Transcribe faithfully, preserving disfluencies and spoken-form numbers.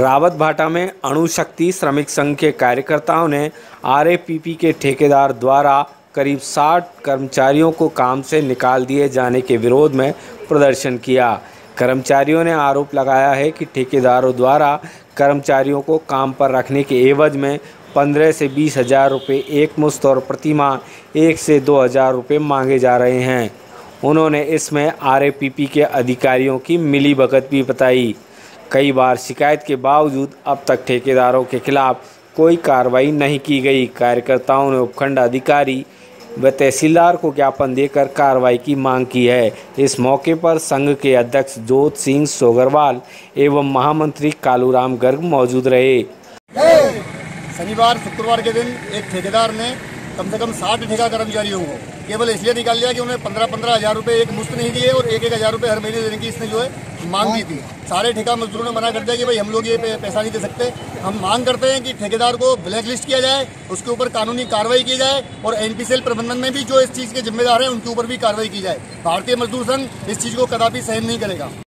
रावत भाटा में अणु शक्ति श्रमिक संघ के कार्यकर्ताओं ने आरएपीपी के ठेकेदार द्वारा करीब साठ कर्मचारियों को काम से निकाल दिए जाने के विरोध में प्रदर्शन किया। कर्मचारियों ने आरोप लगाया है कि ठेकेदारों द्वारा कर्मचारियों को काम पर रखने के एवज में पंद्रह से बीस हजार रुपये एक मुश्त और प्रतिमाह एक से दो हजार रुपये मांगे जा रहे हैं। उन्होंने इसमें आरएपीपी के अधिकारियों की मिलीभगत भी बताई। कई बार शिकायत के बावजूद अब तक ठेकेदारों के खिलाफ कोई कार्रवाई नहीं की गई। कार्यकर्ताओं ने उपखंड अधिकारी व तहसीलदार को ज्ञापन देकर कार्रवाई की मांग की है। इस मौके पर संघ के अध्यक्ष जोत सिंह सोगरवाल एवं महामंत्री कालूराम गर्ग मौजूद रहे। शनिवार शुक्रवार के दिन एक ठेकेदार ने कम से कम साठ ठेका कर्मचारियों को केवल इसलिए निकाल लिया कि उन्हें पंद्रह पंद्रह हजार रुपए एक मुश्त नहीं दिए और एक एक हजार रुपए हर महीने देने की इसने जो है मांग की थी। सारे ठेका मजदूरों ने मना कर दिया कि भाई हम लोग ये पैसा नहीं दे सकते। हम मांग करते हैं कि ठेकेदार को ब्लैक लिस्ट किया जाए, उसके ऊपर कानूनी कार्रवाई की जाए और एनपीसीएल प्रबंधन में भी जो इस चीज़ के जिम्मेदार हैं उनके ऊपर भी कार्रवाई की जाए। भारतीय मजदूर संघ इस चीज़ को कदापि सहन नहीं करेगा।